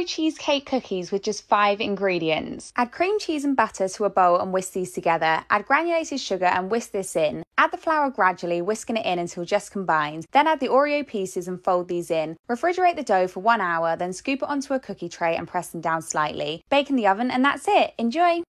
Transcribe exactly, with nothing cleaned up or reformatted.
cheesecake cookies with just five ingredients. Add cream cheese and butter to a bowl and whisk these together. Add granulated sugar and whisk this in. Add the flour gradually, whisking it in until just combined. Then add the Oreo pieces and fold these in. Refrigerate the dough for one hour, then scoop it onto a cookie tray and press them down slightly. Bake in the oven and that's it. Enjoy!